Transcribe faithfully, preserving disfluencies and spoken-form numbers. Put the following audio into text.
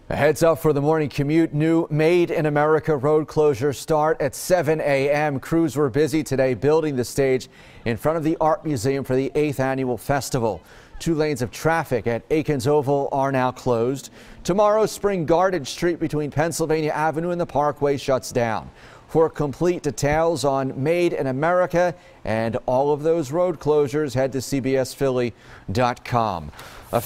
A heads up for the morning commute. New Made in America road closures start at seven a m Crews were busy today building the stage in front of the Art Museum for the eighth annual festival. Two lanes of traffic at Aikens Oval are now closed. Tomorrow, Spring Garden Street between Pennsylvania Avenue and the Parkway shuts down. For complete details on Made in America and all of those road closures, head to C B S Philly dot com.